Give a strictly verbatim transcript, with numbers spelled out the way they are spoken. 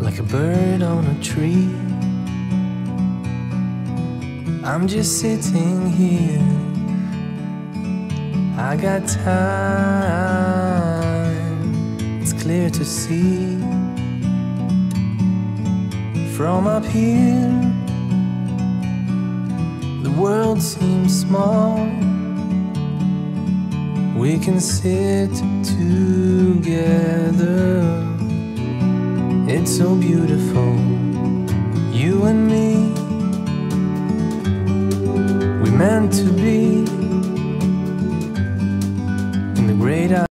like a bird on a tree. I'm just sitting here, I got time, it's clear to see. From up here, the world seems small. We can sit together, it's so beautiful.